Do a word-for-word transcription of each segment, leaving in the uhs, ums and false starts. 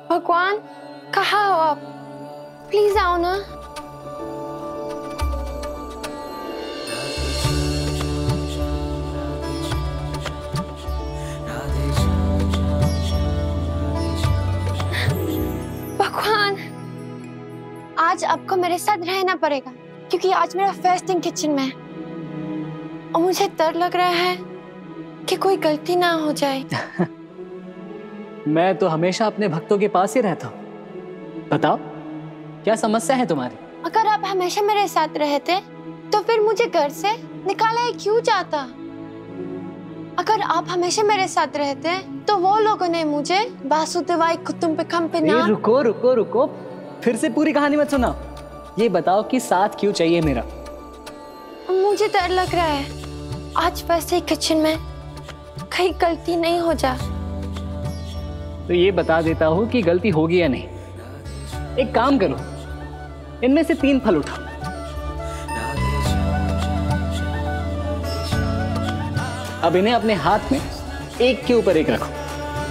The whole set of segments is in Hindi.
भगवान, कहाँ हो आप? प्लीज आओ ना। भगवान, आज आपको मेरे साथ रहना पड़ेगा क्योंकि आज मेरा फास्टिंग किचन में है और मुझे डर लग रहा है कि कोई गलती ना हो जाए। मैं तो हमेशा अपने भक्तों के पास ही रहता हूँ। बताओ, क्या समस्या है तुम्हारी? अगर आप हमेशा मेरे साथ रहते तो फिर मुझे घर से निकाला क्यों जाता? अगर आप हमेशा मेरे साथ रहते तो वो लोगों ने मुझे वासुदेवाय कुटुंबकम पे नाम। रुको रुको रुको, फिर से पूरी कहानी मत सुनाओ। ये बताओ कि साथ क्यों चाहिए मेरा? मुझे डर लग रहा है आज वैसे किचन में कहीं गलती नहीं हो जा। तो ये बता देता हूँ कि गलती होगी या नहीं। एक काम करो, इनमें से तीन फल उठाओ। अब इन्हें अपने हाथ में एक के ऊपर एक रखो।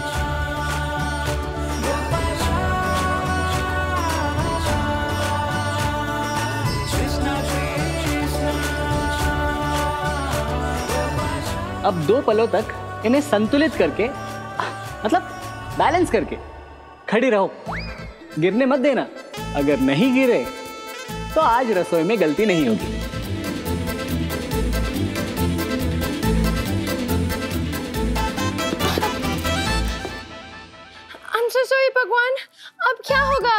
अब दो पलों तक इन्हें संतुलित करके, मतलब बैलेंस करके खड़ी रहो। गिरने मत देना। अगर नहीं गिरे तो आज रसोई में गलती नहीं होगी। I'm so sorry भगवान, अब क्या होगा?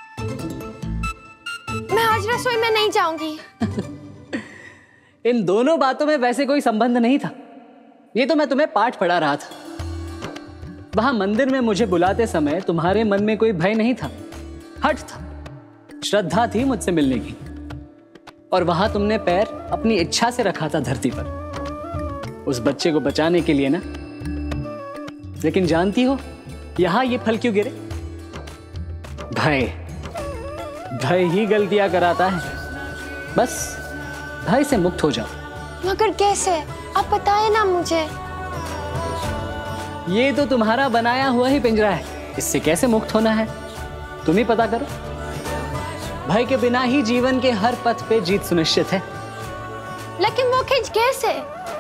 मैं आज रसोई में नहीं जाऊंगी। इन दोनों बातों में वैसे कोई संबंध नहीं था। ये तो मैं तुम्हें पाठ पढ़ा रहा था। वहां मंदिर में मुझे बुलाते समय तुम्हारे मन में कोई भय नहीं था, हट था, श्रद्धा थी मुझसे मिलने की। और वहां तुमने पैर अपनी इच्छा से रखा था धरती पर, उस बच्चे को बचाने के लिए ना। लेकिन जानती हो यहां ये फल क्यों गिरे? भय। भय ही गलतियां कराता है। बस भय से मुक्त हो जाओ। मगर कैसे? आप बताए ना मुझे। ये तो तुम्हारा बनाया हुआ ही पिंजरा है, इससे कैसे मुक्त होना है तुम ही पता करो। भय के बिना ही जीवन के हर पथ पे जीत सुनिश्चित है। लेकिन वो खिंच कैसे?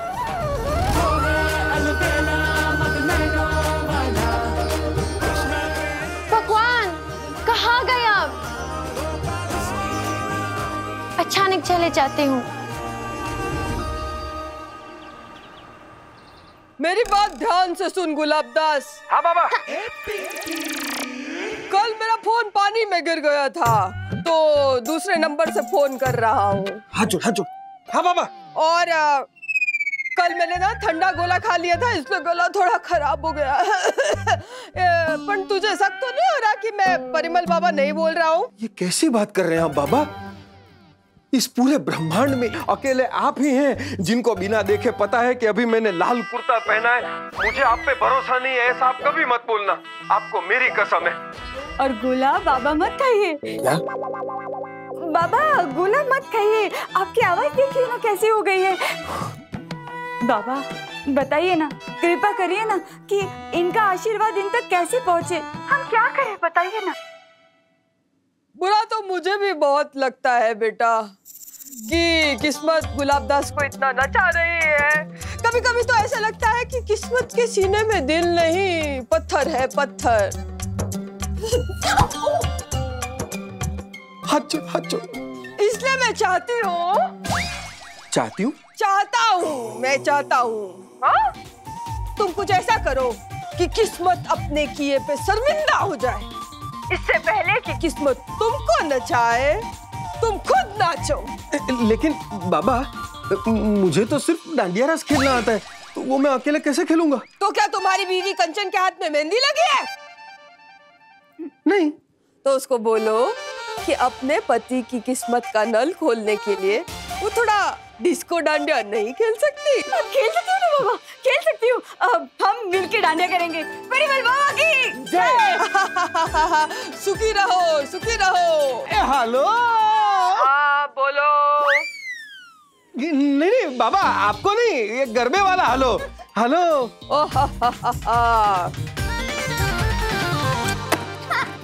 भगवान, कहाँ गए आप? अचानक चले जाते हूँ। मेरी बात ध्यान से सुन गुलाबदास। हाँ बाबा। कल मेरा फोन पानी में गिर गया था तो दूसरे नंबर से फोन कर रहा हूँ। हाँ जो, हाँ जो। हाँ बाबा। और आ, कल मैंने ना ठंडा गोला खा लिया था, इसलिए गला थोड़ा खराब हो गया। पर तुझे शक तो नहीं हो रहा कि मैं परिमल बाबा नहीं बोल रहा हूँ? ये कैसी बात कर रहे हैं आप बाबा? इस पूरे ब्रह्मांड में अकेले आप ही हैं जिनको बिना देखे पता है कि अभी मैंने लाल कुर्ता पहना है। मुझे आप पे भरोसा नहीं है, ऐसा आप कभी मत बोलना, आपको मेरी कसम है। और गोला बाबा मत खाइए। क्या? बाबा गोला मत खाइए, आपकी आवाज देखिए ना कैसी हो गई है। बाबा बताइए ना, कृपा करिए ना कि इनका आशीर्वाद इन तक कैसे पहुँचे। हम क्या करें बताइए ना। बुरा तो मुझे भी बहुत लगता है बेटा कि किस्मत गुलाबदास को इतना नचा रही है। कभी कभी तो ऐसा लगता है कि किस्मत के सीने में दिल नहीं, पत्थर है पत्थर। हाथ जोड़, हाथ जोड़। इसलिए मैं चाहती हूँ चाहती हूँ चाहता हूँ मैं चाहता हूँ हाँ? तुम कुछ ऐसा करो कि किस्मत अपने किए पे शर्मिंदा हो जाए, इससे पहले कि किस्मत तुमको नचाए, तुम खुद नाचो। लेकिन बाबा, मुझे तो सिर्फ डांडिया रास खेलना आता है, तो वो मैं अकेले कैसे खेलूंगा? तो क्या तुम्हारी बीवी कंचन के हाथ में मेहंदी लगी है? नहीं। तो उसको बोलो कि अपने पति की किस्मत का नल खोलने के लिए वो थोड़ा डिस्को डांडिया नहीं खेल सकती? खेल सकती हूँ ना बाबा, खेल सकती हूँ। अब हम मिलके डांडिया करेंगे। परिमल बाबा की जय। सुखी रहो, सुखी रहो। ए हेलो। हाँ बोलो। नहीं नहीं बाबा, आपको नहीं, ये गरबे वाला हेलो। हेलो। ओ हा हा हा हा।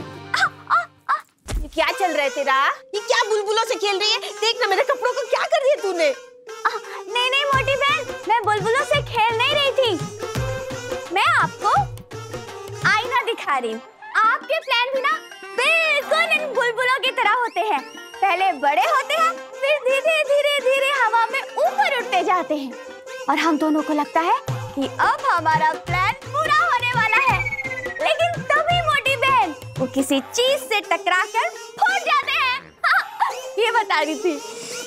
तेरा? ये क्या बुलबुलों से खेल रही है? देख ना मेरे कपड़ों को क्या कर दिया तूने। आ, नहीं नहीं मोटी बहन, मैं बुलबुलों से खेल नहीं रही थी। मैं आपको आईना दिखा रही हूँ। आपके प्लान भी ना बिल्कुल इन बुलबुलों की तरह होते हैं। पहले बड़े होते हैं, फिर धीरे धीरे धीरे हवा में ऊपर उठते जाते हैं। और हम दोनों को लगता है कि अब हमारा प्लान पूरा होने वाला है। लेकिन तभी मोटी बहन वो किसी चीज से टकराकर फूट जाते हैं। ये बता रही थी।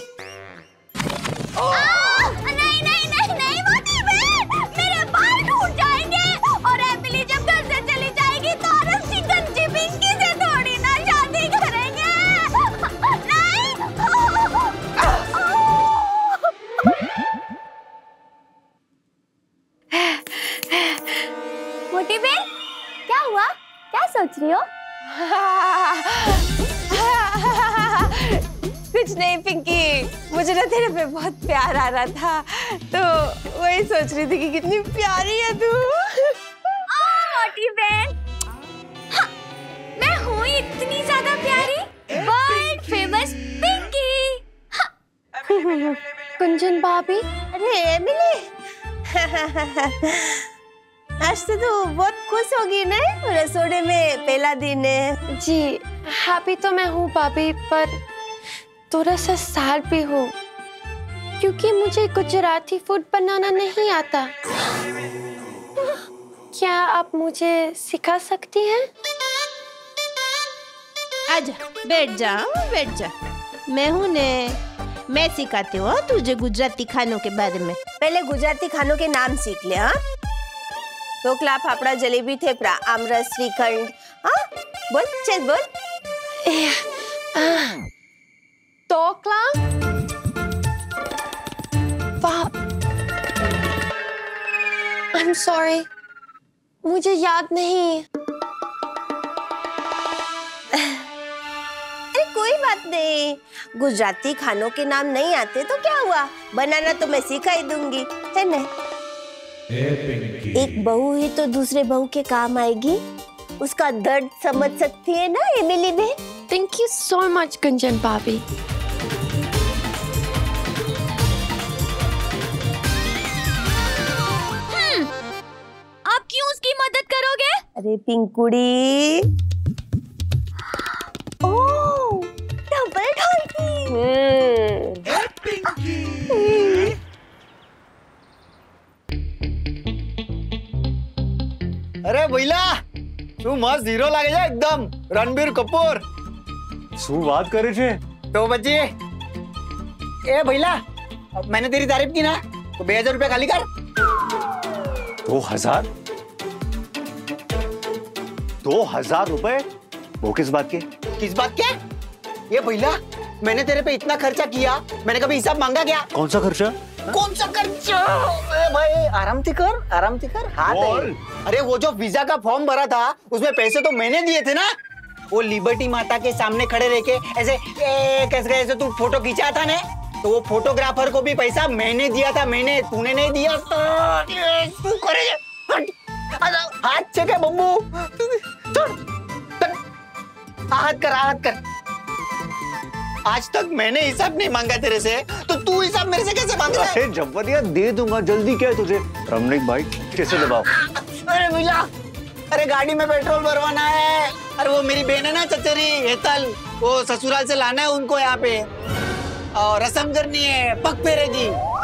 आ, नहीं नहीं नहीं नहीं मोटी बहन, मेरे बाल टूट जाएंगे। और एमिली जब घर से चली जाएगी तो आरव जी गंजी पिंकी से थोड़ी ना शादी करेंगे। नहीं। मोटी बहन, क्या हुआ? क्या सोच रही हो? कुछ नहीं पिंकी, मुझे ना तेरे पे बहुत प्यार आ रहा था, तो वही सोच रही थी कि कितनी प्यारी है तू। मोटी बहन, हाँ, मैं हूँ इतनी ज्यादा प्यारी, वर्ल्ड फेमस पिंकी। हाँ। गुंजन भाभी, अरे एमिली, आज तो तू बहुत खुश होगी ना? रसोड़े में पहला दिन है। जी हैप्पी तो मैं हूँ भाभी, पर थोड़ा सा सैड भी हूँ क्योंकि मुझे गुजराती फूड बनाना नहीं आता। क्या आप मुझे सिखा सकती हैं? आजा, बैठ जा, बैठ जा। मैं हूँ ने, मैं सिखाती हूँ तुझे गुजराती खानों के बारे में। पहले गुजराती खानों के नाम सीख ले। हाँ, ढोकला, फाफड़ा, जलेबी, थेपला, आमरस, श्रीखंड। हाँ बोल, चल बोल। ढोकला, आई एम सॉरी, मुझे याद नहीं। अरे कोई बात नहीं, गुजराती खानों के नाम नहीं आते तो क्या हुआ, बनाना तो मैं सिखा ही दूंगी, है ना? एक बहू ही तो दूसरे बहू के काम आएगी, उसका दर्द समझ सकती है ना एमिली बहन? Thank you so much Gunjan भाभी। हम्म, आप क्यों उसकी मदद करोगे? अरे पिंकुड़ी, ओह डबल ढोलकी। अरे भैला, तू मस्त हीरो लागे जा एकदम, रणबीर कपूर। શું વાત કરે છે? तो बच्चे, ए भैला, मैंने तेरी तारीफ की ना, तो बे हजार रुपया खाली कर। दो हजार दो हजार रुपए? वो किस बात के? किस बात के? ये भैला, मैंने तेरे पे इतना खर्चा किया, मैंने कभी हिसाब मांगा क्या? कौन सा खर्चा? कौन सा खर्चा? ए भाई आराम से कर, आराम से कर, हाथ है। अरे वो जो वीजा का फॉर्म भरा था, उसमें पैसे तो मैंने दिए थे ना। वो लिबर्टी माता के सामने खड़े रह के ऐसे ए, कैसे ऐसे तू फोटो खींचा था ना, तो वो फोटोग्राफर को भी पैसा मैंने दिया था, मैंने, तूने नहीं दिया तो तू करे। हाथ चेक है बब्बू, हाथ कर, हाथ कर। आज तक मैंने हिसाब नहीं मांगा तेरे से, तो तू हिसाब मेरे से कैसे मांग रहा है? अरे जब्बरिया, दे दूंगा, जल्दी क्या है तुझे? रमणीक भाई, कैसे दबाओ? अरे भैया, अरे गाड़ी में पेट्रोल भरवाना है। अरे वो मेरी बहन है ना चचेरी हेतल, वो ससुराल से लाना है उनको यहाँ पे, और रस्म करनी है, पग फेरेगी।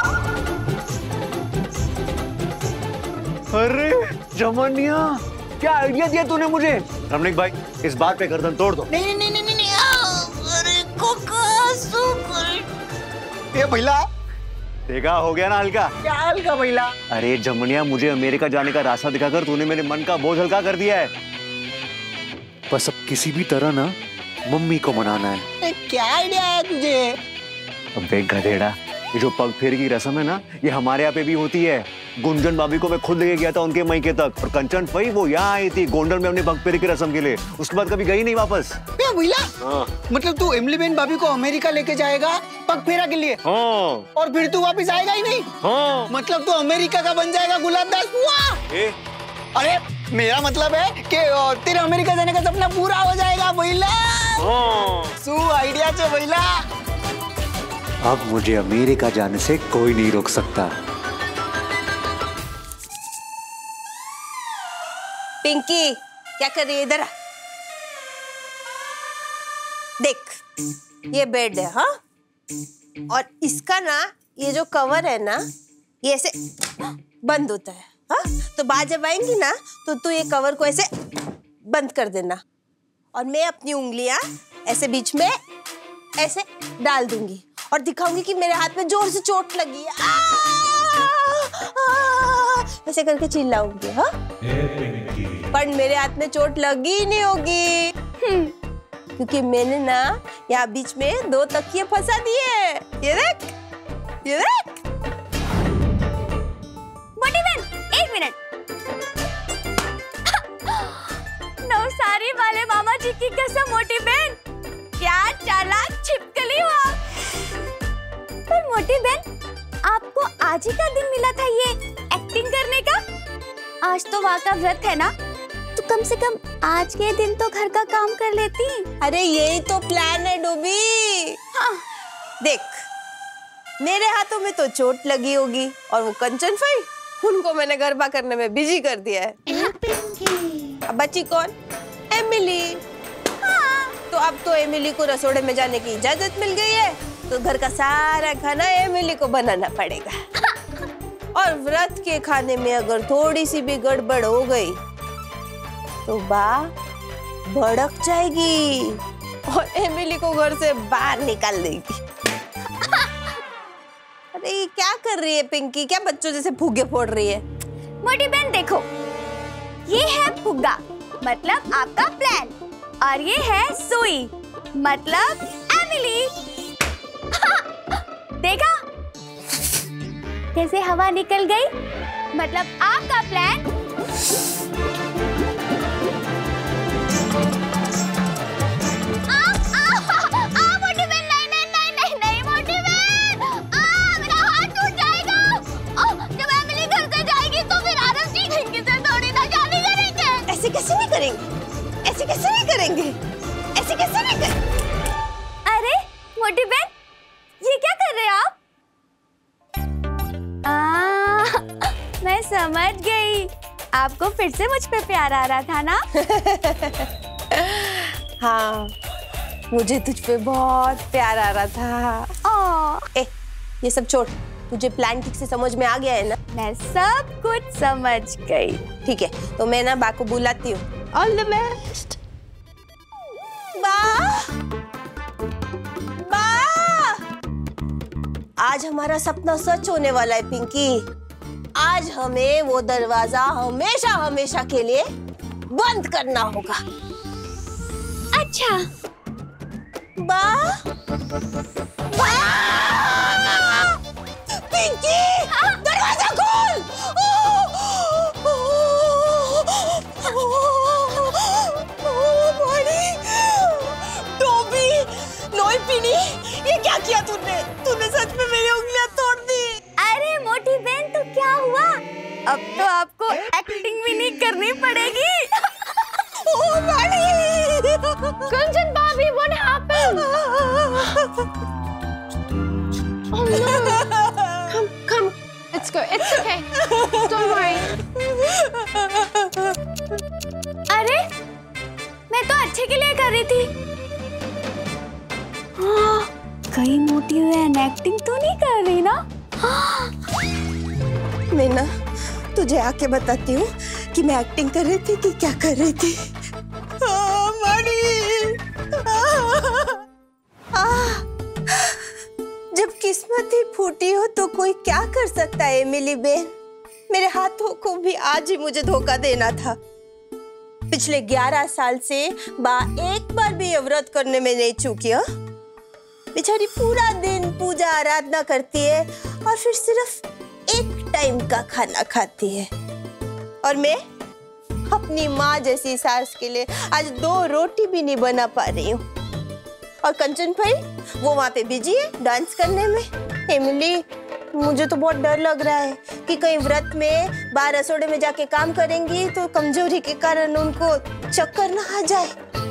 अरे जमनिया, क्या आइडिया दिया तूने मुझे? रमणीक भाई, इस बात पे गर्दन तोड़ दो। नहीं नहीं नहीं नहीं, नहीं। अरे कोका सुकर। ये भैया, देखा, हो गया ना हल्का? क्या हल्का भैया? अरे जमनिया, मुझे अमेरिका जाने का रास्ता दिखाकर तूने मेरे मन का बोझ हल्का कर दिया है। बस अब किसी भी तरह ना मम्मी को मनाना है। क्या आइडिया है तुझे? अब देख गधेड़ा, ये जो पग फेर की रस्म है ना, ये हमारे यहाँ पे भी होती है। गुंजन भाभी को मैं खुद लेके गया था उनके मायके तक, और कंचन भाई वो यहाँ आई थी गोंडल में अपने पग फेर की रस्म के लिए, उसके बाद कभी गई नहीं वापस। भैया, मतलब तू इमली बहन भाभी को अमेरिका लेके जाएगा पग फेरा के लिए? हाँ। और फिर तू वापस आएगा ही नहीं? हाँ। मतलब तू अमेरिका का बन जाएगा गुलाब दास हुआ? ए? अरे मेरा मतलब है कि अ, तेरे अमेरिका जाने का सपना पूरा हो जाएगा भैला। सु आइडिया से भैला। अब मुझे अमेरिका जाने से कोई नहीं रोक सकता। पिंकी क्या कर रही है इधर? देख ये बेड है, हाँ, और इसका ना ये जो कवर है ना ये ऐसे बंद होता है, हाँ, तो बात जब आएंगी ना तो तू ये कवर को ऐसे बंद कर देना और मैं अपनी उंगलियां ऐसे बीच में ऐसे डाल दूंगी और दिखाऊंगी कि मेरे हाथ में जोर से चोट लगी है। आ, आ, ऐसे करके चिल्लाऊंगी, हाँ, पर मेरे हाथ में चोट लगी ही नहीं होगी क्योंकि मैंने ना यहाँ बीच में दो तकिए फंसा दिए। ये देख, ये देख। मोटी बहन एक मिनट। नवसारी वाले मामा जी की कसम मोटी बहन, क्या चालाक छिपकली हो आप। पर मोटी बहन आपको आज ही का दिन मिला था ये एक्टिंग करने का? आज तो वहाँ का व्रत है ना, तो कम से कम आज के दिन तो घर का काम कर लेती। अरे यही तो प्लान है डूबी। हाँ। देख मेरे हाथों में तो चोट लगी होगी और वो कंचन फाई, उनको मैंने गरबा करने में बिजी कर दिया है। अब बची कौन? एमिली। हाँ। तो अब तो एमिली को रसोड़े में जाने की इजाजत मिल गई है, तो घर का सारा खाना एमिली को बनाना पड़ेगा। और व्रत के खाने में अगर थोड़ी सी भी गड़बड़ हो गई तो बा भड़क जाएगी और एमिली को घर से बाहर निकाल देगी। अरे ये क्या कर रही है पिंकी? क्या बच्चों जैसे फुग्गे फोड़ रही है? मोटी बहन देखो, ये है फुग्गा मतलब आपका प्लान, और ये है सुई मतलब एमिली। देखा कैसे हवा निकल गई, मतलब आपका प्लान। कैसे नहीं करेंगे? ऐसे कैसे नहीं करेंगे? ऐसे कैसे नहीं करेंगे? अरे मोटी बहन ये क्या कर रहे हैं आप? आ, मैं समझ गई, आपको फिर से मुझ पे प्यार आ रहा था ना? हाँ, मुझे तुझ पे बहुत प्यार आ रहा था। ओ, ए, ये सब छोड़, तुझे प्लान ठीक से समझ में आ गया है ना? मैं सब कुछ समझ गई। ठीक है, तो मैं ना बा को बुलाती हूँ। All the best. बा, बा, आज हमारा सपना सच होने वाला है पिंकी। आज हमें वो दरवाजा हमेशा हमेशा के लिए बंद करना होगा। अच्छा बा, बा, पिंकी, दरवाजा खोल। टोबी, लोई पीनी, ये क्या किया तूने? तूने सच में मेरी उंगलियां तोड़ दी। अरे मोटी बहन तो क्या हुआ, अब तो आपको एक्टिंग भी नहीं करनी पड़ेगी। ओह मानी, कंचन भाभी, what happened? Oh no. Come, come. Let's go. It's okay. Don't worry. अरे मैं तो अच्छे के लिए कर रही थी। हाँ, कहीं मोटी बहन एक्टिंग तो नहीं कर रही ना? हाँ। मैं ना तुझे आके बताती हूँ कि मैं एक्टिंग कर रही थी कि क्या कर रही थी। आ, मानी। आ, आ, जब किस्मत ही फूटी हो तो कोई क्या कर सकता है एमिली बेन। मेरे हाथों को भी आज ही मुझे धोखा देना था। पिछले ग्यारह साल से बा एक बार भी ये व्रत करने में नहीं चूकी। बेचारी पूरा दिन पूजा आराधना करती है और फिर सिर्फ एक टाइम का खाना खाती है, और मैं अपनी माँ जैसी सास के लिए आज दो रोटी भी नहीं बना पा रही हूँ। और कंचन भाई वो वहाँ पे बिजी है डांस करने में। एमिली मुझे तो बहुत डर लग रहा है कि कहीं व्रत में बाहर रसोड़े में जाके काम करेंगी तो कमजोरी के कारण उनको चक्कर ना आ जाए।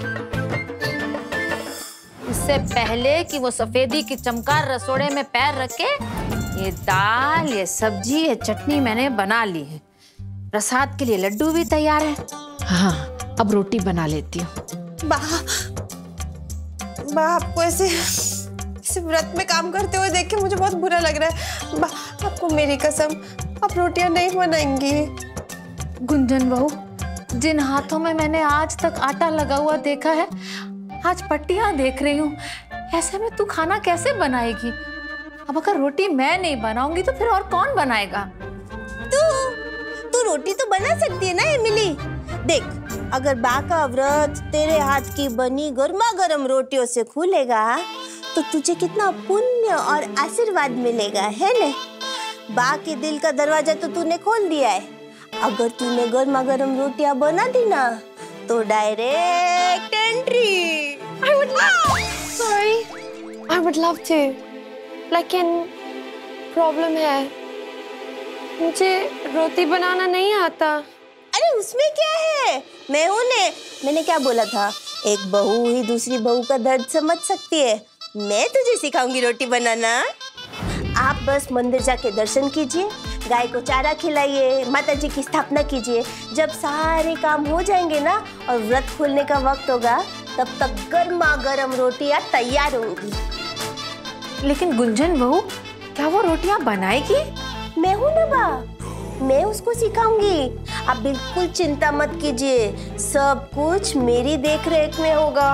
इससे पहले कि वो सफेदी की चमकार रसोड़े में पैर रखे, ये दाल, ये सब्जी, ये चटनी मैंने बना ली है। प्रसाद के लिए लड्डू भी तैयार है। हाँ, अब रोटी बना लेती हूँ। बा, बा आपको ऐसे ऐसे व्रत में काम करते हुए देख के मुझे बहुत बुरा लग रहा है। बा, आपको मेरी कसम, आप रोटियां नहीं बनाएंगी। गुंजन बहू, जिन हाथों में मैंने आज तक आटा लगा हुआ देखा है, आज पट्टियां देख रही हूँ। ऐसे में तू खाना कैसे बनाएगी? अब अगर रोटी मैं नहीं बनाऊंगी तो फिर और कौन बनाएगा? तू तू रोटी तो बना सकती है ना एमिली। देख, अगर बा का व्रत तेरे हाथ की बनी गर्मा गर्म रोटियों से खुलेगा तो तुझे कितना पुण्य और आशीर्वाद मिलेगा, है ना? बा के दिल का दरवाजा तो तूने खोल दिया है। अगर तूने गर्मा गर्म रोटियां बना दी ना तो direct entry. I would love. Sorry, I would love to. लेकिन प्रॉब्लम है, मुझे रोटी बनाना नहीं आता। अरे उसमें क्या है, मैं हूँ ने। मैंने क्या बोला था, एक बहू ही दूसरी बहू का दर्द समझ सकती है। मैं तुझे सिखाऊंगी रोटी बनाना। आप बस मंदिर जाके दर्शन कीजिए, गाय को चारा खिलाइए, माता जी की स्थापना कीजिए। जब सारे काम हो जाएंगे ना और व्रत खोलने का वक्त होगा, तब तक गर्मा गर्म रोटियां तैयार होंगी। लेकिन गुंजन बहू, क्या वो रोटियां बनाएगी? मैं हूं ना बा, मैं उसको सिखाऊंगी। आप बिल्कुल चिंता मत कीजिए, सब कुछ मेरी देखरेख में होगा।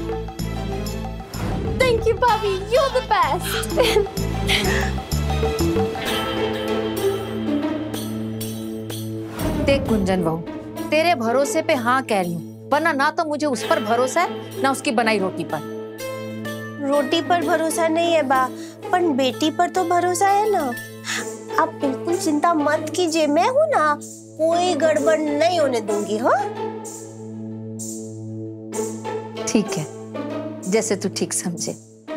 Thank you, Bobby. You're the best. देख गुंजन बहू, तेरे भरोसे पे हाँ कह रही हूँ, वरना ना तो मुझे उस पर भरोसा है ना उसकी बनाई रोटी पर। रोटी पर भरोसा नहीं है बा, पर बेटी पर तो भरोसा है ना। आप बिल्कुल चिंता मत कीजिए, मैं हूँ ना, कोई गड़बड़ नहीं होने दूंगी। हाँ, ठीक है, जैसे तू ठीक समझे।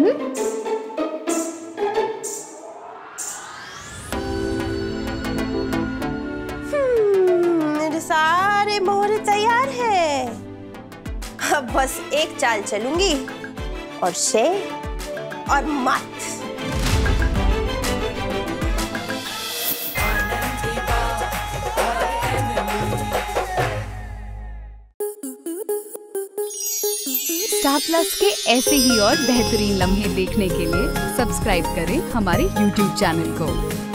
मेरे सारे मोहरे तैयार है। अब बस एक चाल चलूंगी और शे और मत। स्टार प्लस के ऐसे ही और बेहतरीन लम्हे देखने के लिए सब्सक्राइब करें हमारे यूट्यूब चैनल को।